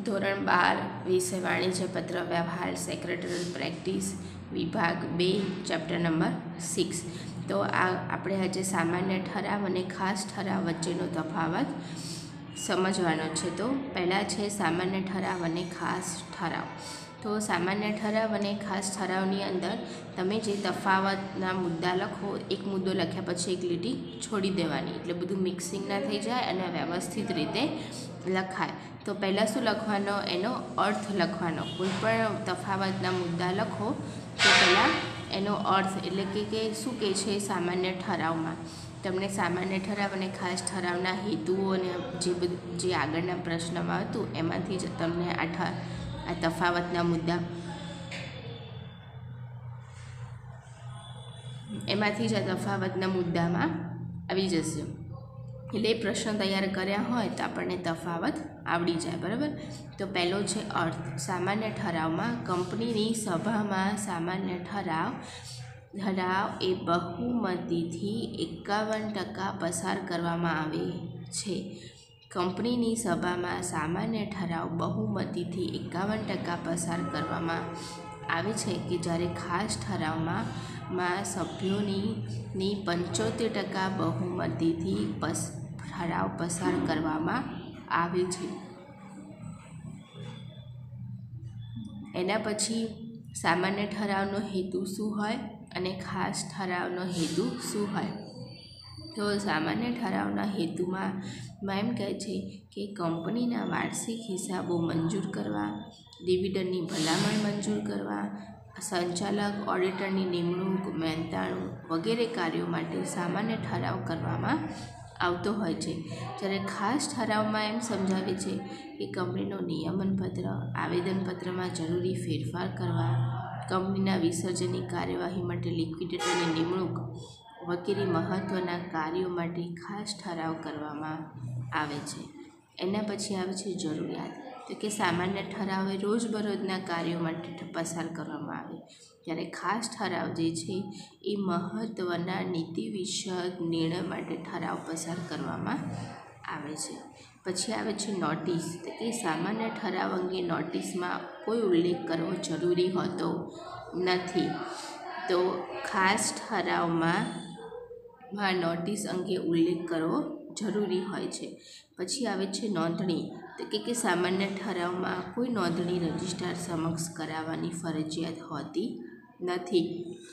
ધોરણ 12 વિષય વાણિજ્ય પત્ર વ્યવહાર સેક્રેટરીયલ પ્રેક્ટિસ વિભાગ 2 ચેપ્ટર નંબર 6। તો આપણે આજે સામાન્ય ઠરાવ અને ખાસ ઠરાવ વચ્ચેનો તફાવત સમજવાનો છે। તો પહેલાં છે સામાન્ય ઠરાવ અને ખાસ ઠરાવ। તો સામાન્ય ઠરાવ અને ખાસ ઠરાવની અંદર તમે જે તફાવતના મુદ્દા લખો, એક મુદ્દો લખ્યા પછી એક લીટી છોડી દેવાની, એટલે બધું મિક્સિંગ ના થઈ જાય અને વ્યવસ્થિત રીતે લખાય। તો પહેલાં શું લખવાનો, એનો અર્થ લખવાનો। કોઈ પણ તફાવતના મુદ્દા લખો તો પહેલાં એનો અર્થ એટલે કે શું કહે છે સામાન્ય ઠરાવમાં, તમને સામાન્ય ઠરાવ અને ખાસ ઠરાવના હેતુઓ અને જે આગળના પ્રશ્નમાં હતું એમાંથી જ તમને આ તફાવતના મુદ્દા એમાંથી જ આ તફાવતના મુદ્દામાં આવી જશે। એટલે એ પ્રશ્ન તૈયાર કર્યા હોય તો આપણને તફાવત આવડી જાય, બરાબર। તો પહેલો છે અર્થ। સામાન્ય ઠરાવમાં કંપનીની સભામાં સામાન્ય ઠરાવ એ બહુમતીથી 51% પસાર કરવામાં આવે છે। કંપનીની સભામાં સામાન્ય ઠરાવ બહુમતીથી 51% પસાર કરવામાં આવે છે કે જ્યારે ખાસ ઠરાવમાં સભ્યોની 75% બહુમતીથી ઠરાવ પસાર કરવામાં આવે છે। એના પછી સામાન્ય ઠરાવનો હેતુ શું હોય અને ખાસ ઠરાવનો હેતુ શું હોય। તો સામાન્ય ઠરાવના હેતુમાં એમ કહે છે કે કંપનીના વાર્ષિક હિસાબો મંજૂર કરવા, ડિવિડન્ડની ભલામણ મંજૂર કરવા, સંચાલક ઓડિટરની નિમણૂક, મહેનતાણું વગેરે કાર્યો માટે સામાન્ય ઠરાવ કરવામાં આવતો હોય છે। જ્યારે ખાસ ઠરાવમાં એમ સમજાવે છે કે કંપનીનો નિયમનપત્ર, આવેદનપત્રમાં જરૂરી ફેરફાર કરવા, કંપનીના વિસર્જનની કાર્યવાહી માટે લિક્વિડેટરની નિમણૂક વગેરે મહત્ત્વના કાર્યો માટે ખાસ ઠરાવ કરવામાં આવે છે। એના પછી આવે છે જરૂરિયાત। તો કે સામાન્ય ઠરાવ એ રોજબરોજના કાર્યો માટે પસાર કરવામાં આવે, જ્યારે ખાસ ઠરાવ જે છે એ મહત્ત્વના નીતિ વિષયક નિર્ણય માટે ઠરાવ પસાર કરવામાં આવે છે। પછી આવે છે નોટિસ। તો કે સામાન્ય ઠરાવ અંગે નોટિસમાં કોઈ ઉલ્લેખ કરવો જરૂરી હોતો નથી, તો ખાસ ઠરાવમાં નોટિસ અંગે ઉલ્લેખ કરવો જરૂરી હોય છે। પછી આવે છે નોંધણી। તો કે સામાન્ય ઠરાવમાં કોઈ નોંધણી રજિસ્ટ્રાર સમક્ષ કરાવવાની ફરજિયાત હોતી નથી,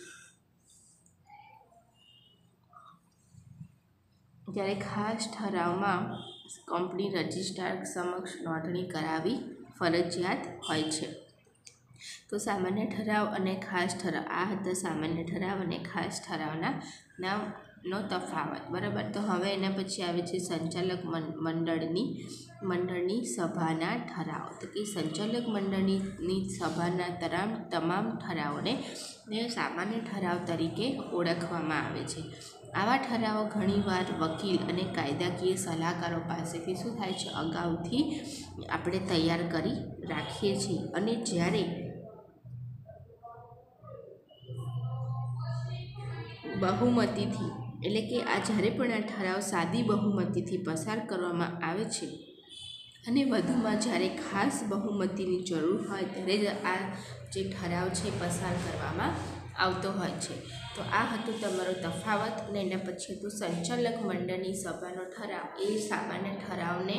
જ્યારે ખાસ ઠરાવમાં કંપની રજિસ્ટ્રાર સમક્ષ નોંધણી કરાવવી ફરજિયાત હોય છે। તો સામાન્ય ઠરાવ અને ખાસ ઠરાવ, આ હતા સામાન્ય ઠરાવ અને ખાસ ઠરાવના નો તફાવત, બરાબર। તો હવે એના પછી આવે છે સંચાલક મંડળની સભાના ઠરાવ। તો કે સંચાલક મંડળની સભાના તમામ ઠરાવોને સામાન્ય ઠરાવ તરીકે ઓળખવામાં આવે છે। આવા ઠરાવો ઘણીવાર વકીલ અને કાયદાકીય સલાહકારો પાસેથી શું થાય છે, અગાઉથી આપણે તૈયાર કરી રાખીએ છીએ, અને જ્યારે બહુમતીથી એટલે કે જ્યારે પણ આ ઠરાવ સાદી બહુમતીથી પસાર કરવામાં આવે છે અને વધુમાં જ્યારે ખાસ બહુમતીની જરૂર હોય ત્યારે જ આ જે ઠરાવ છે પસાર કરવામાં આવતો હોય છે। તો આ હતું તમારો તફાવત, અને એના પછી હતું સંચાલક મંડળની સભાનો ઠરાવ એ સામાન્ય ઠરાવને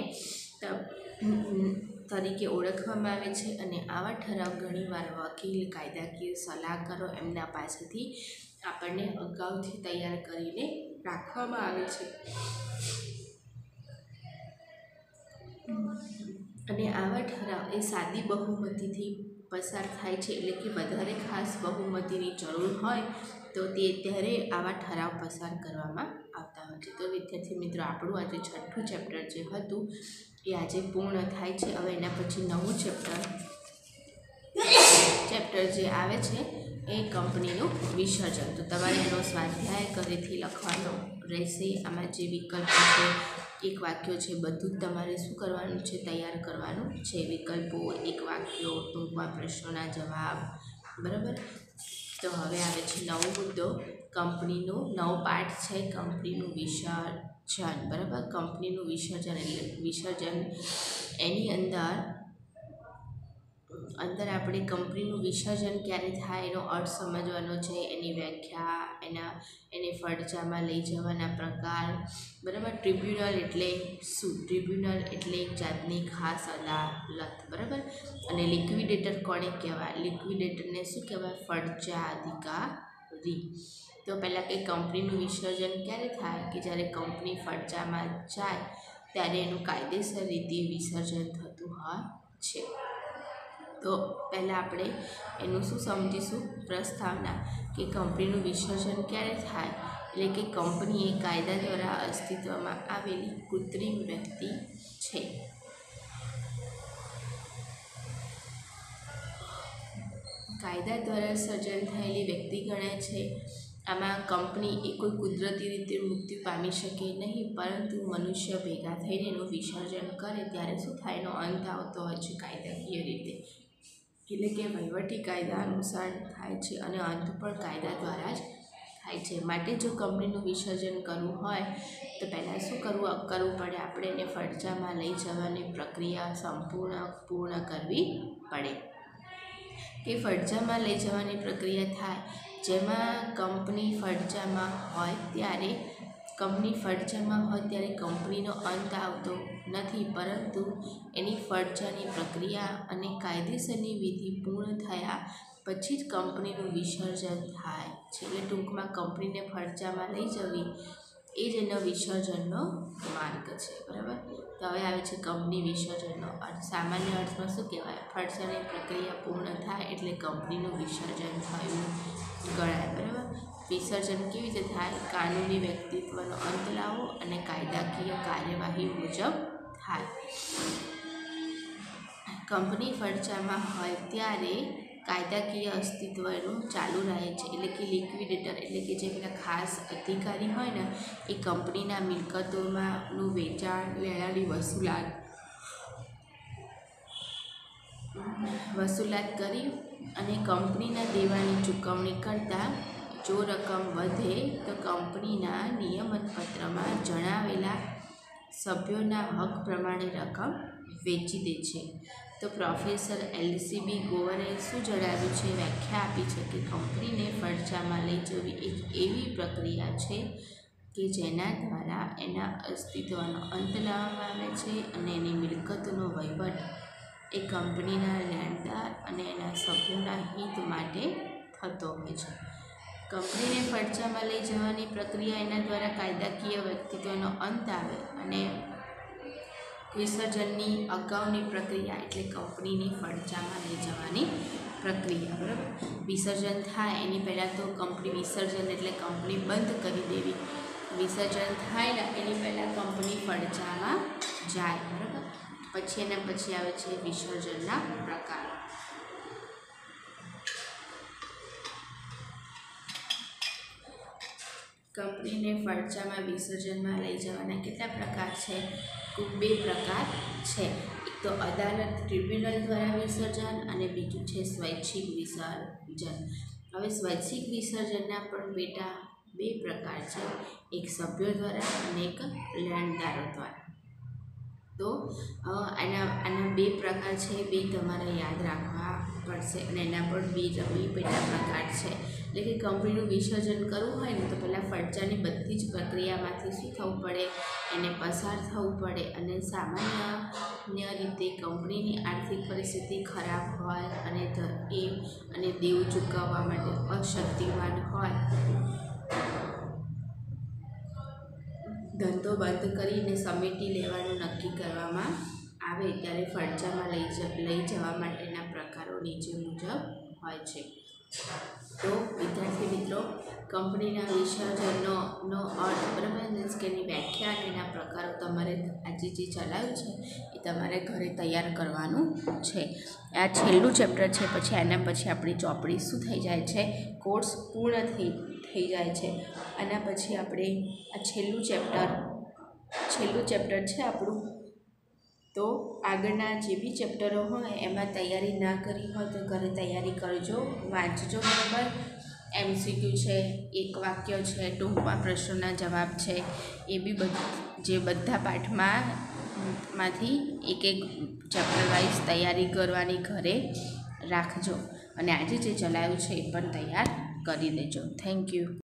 તરીકે ઓળખવામાં આવે છે, અને આવા ઠરાવ ઘણીવાર વકીલ, કાયદાકીય સલાહકારો એમના પાસેથી આપણને અગાઉથી તૈયાર કરીને રાખવામાં આવે છે, અને આવા ઠરાવ એ સાદી બહુમતીથી પસાર થાય છે, એટલે કે વધારે ખાસ બહુમતીની જરૂર હોય તો ત્યારે આવા ઠરાવ પસાર કરવામાં આવતા હોય છે। તો વિદ્યાર્થી મિત્રો, આપણું આજે 6થું ચેપ્ટર જે હતું એ આજે પૂર્ણ થાય છે। હવે એના પછી નવું ચેપ્ટર જે આવે છે એ કંપનીનું વિસર્જન। તો તમારે એનો સ્વાધ્યાય ઘરેથી લખવાનો રહેશે। આમાં જે વિકલ્પો છે, એક વાક્યો છે, બધું જ તમારે શું કરવાનું છે, તૈયાર કરવાનું છે। વિકલ્પો, એક વાક્યો, ટૂંકમાં પ્રશ્નોના જવાબ, બરાબર। તો હવે આવે છે નવો મુદ્દો, કંપનીનું નવો પાઠ છે કંપનીનું વિસર્જન, બરાબર। કંપનીનું વિસર્જન એટલે વિસર્જન, એની અંદર અંદર આપણે કંપનીનું વિસર્જન ક્યારે થાય એનો અર્થ સમજવાનો છે, એની વ્યાખ્યા, એને ફડચામાં લઈ જવાના પ્રકાર, બરાબર. ટ્રિબ્યુનલ એટલે શું? ટ્રિબ્યુનલ એટલે એક જાતની ખાસ અદાલત, બરાબર. અને લિક્વિડેટર કોને કહેવાય? લિક્વિડેટરને શું કહેવાય? ફડચા અધિકારી. તો પહેલાં કે કંપનીનું વિસર્જન ક્યારે થાય? કે જ્યારે કંપની ફડચામાં જાય ત્યારે એનું કાયદેસર રીતે વિસર્જન થતું હોય છે. તો પહેલાં આપણે એનું શું સમજીશું? પ્રસ્તાવના, કે કંપનીનું વિસર્જન ક્યારે થાય? એટલે કે કંપની એ કાયદા દ્વારા અસ્તિત્વમાં આવેલી કૃત્રિમ વ્યક્તિ છે. કાયદા દ્વારા સર્જન થયેલી વ્યક્તિ ગણાય છે. આમાં કંપની એ કોઈ કુદરતી રીતે મૃત્યુ પામી શકે નહીં, પરંતુ મનુષ્ય ભેગા થઈને એનું વિસર્જન કરે ત્યારે શું થાય? એનો અંત આવતો હોય છે કાયદાકીય રીતે, એટલે કે વહીવટી કાયદા અનુસાર થાય છે અને અંત પણ કાયદા દ્વારા જ થાય છે. માટે જો કંપનીનું વિસર્જન કરવું હોય તો પહેલાં શું કરવું પડે? આપણે એને ફડચામાં લઈ જવાની પ્રક્રિયા પૂર્ણ કરવી પડે. કે ફડચામાં લઈ જવાની પ્રક્રિયા થાય જેમાં કંપની ફડચામાં હોય ત્યારે કંપનીનો અંત આવતો નથી, પરંતુ એની ફડચાની પ્રક્રિયા અને કાયદેસરની વિધિ પૂર્ણ થયા પછી જ કંપનીનું વિસર્જન થાય છે. એટલે ટૂંકમાં કંપનીને ફડચામાં લઈ જવી એ જ એનો વિસર્જનનો માર્ગ છે, બરાબર. તો હવે આવે છે કંપની વિસર્જનનો અર્થ. સામાન્ય અર્થમાં શું કહેવાય? ફડચાની પ્રક્રિયા પૂર્ણ થાય એટલે કંપનીનું વિસર્જન થયું ગણાય, બરાબર. વિસર્જન કેવી રીતે થાય? કાનૂની વ્યક્તિત્વનો અંત લાવો અને કાયદાકીય કાર્યવાહી મુજબ થાય. કંપની ફડચામાં હોય ત્યારે કાયદાકીય અસ્તિત્વ એનું ચાલુ રહે છે. એટલે કે લિક્વિડેટર એટલે કે જે પેલા ખાસ અધિકારી હોય ને એ કંપનીના મિલકતોમાંનું વેચાણ, લેણાની વસૂલાત કરી અને કંપનીના દેવાની ચૂકવણી કરતાં જો રકમ વધે તો કંપનીના નિયમનપત્રમાં જણાવેલા સભ્યોના હક પ્રમાણે રકમ વેચી દે છે. તો પ્રોફેસર એલસીબી ગોવરે શું જણાવ્યું છે? વ્યાખ્યા આપી છે કે કંપનીને ફડચામાં લઈ જવી એક એવી પ્રક્રિયા છે કે જેના દ્વારા એના અસ્તિત્વનો અંત લાવવામાં આવે છે અને એની મિલકતનો વહીવટ એ કંપનીના લેણદાર અને એના સભ્યોના હિત માટે થતો હોય છે. કંપનીને ફડચામાં લઈ જવાની પ્રક્રિયા એના દ્વારા કાયદાકીય વ્યક્તિત્વનો અંત આવે અને વિસર્જનની અગાઉની પ્રક્રિયા એટલે કંપનીની ફડચામાં લઈ જવાની પ્રક્રિયા, બરાબર. વિસર્જન થાય એની પહેલાં તો કંપની વિસર્જન એટલે કંપની બંધ કરી દેવી. વિસર્જન થાય ને એની પહેલાં કંપની ફડચામાં જાય, બરાબર. પછી આવે છે વિસર્જનના પ્રકાર. કંપનીને ફડચામાં વિસર્જનમાં લઈ જવાના કેટલા પ્રકાર છે? કુલ 2 પ્રકાર છે. એક તો અદાલત ટ્રિબ્યુનલ દ્વારા વિસર્જન અને બીજું છે સ્વૈચ્છિક વિસર્જન. હવે સ્વૈચ્છિક વિસર્જનના પણ બેટા 2 પ્રકાર છે, એક સભ્યો દ્વારા અને એક લેણદારો દ્વારા. તો આના 2 પ્રકાર છે, 2 તમારે યાદ રાખવા પડશે અને એના પણ 2 પેટા પ્રકાર છે. એટલે કે કંપનીનું વિસર્જન કરવું હોય ને તો પહેલાં ફડચાની બધી જ પ્રક્રિયામાંથી શું થવું પડે? એને પસાર થવું પડે. અને સામાન્ય રીતે કંપનીની આર્થિક પરિસ્થિતિ ખરાબ હોય અને દેવું ચૂકવવા માટે અશક્તિવાન હોય, ધંધો બંધ કરીને સમેટી લેવાનું નક્કી કરવામાં આવે ત્યારે ફડચામાં લઈ જવા માટેના પ્રકારો નીચે મુજબ હોય છે. તો વિદ્યાર્થી મિત્રો, કંપનીના વિસર્જનનો અર્થ, બરાબર, મીન્સ કે એની વ્યાખ્યા અને એના પ્રકારો તમારે આજે જે ચલાવ્યું છે એ તમારે ઘરે તૈયાર કરવાનું છે. આ છેલ્લું ચેપ્ટર છે. પછી આના પછી આપણી ચોપડી શું થઈ જાય છે? કોર્સ પૂર્ણ થઈ જાય છે. આના પછી આપણે આ છેલ્લું ચેપ્ટર છે આપણું. તો આગળના જે બી ચેપ્ટરો હોય એમાં તૈયારી ના કરી હોય તો ઘરે તૈયારી કરજો, વાંચજો, બરાબર. MCQ છે, એક વાક્ય છે, ટૂંકમાં પ્રશ્નોના જવાબ છે, એ બી જે બધા પાઠમાં માંથી એક ચેપ્ટર વાઇઝ તૈયારી કરવાની ઘરે રાખજો અને આજે જે ચલાવ્યું છે એ પણ તૈયાર કરી દેજો. Thank you.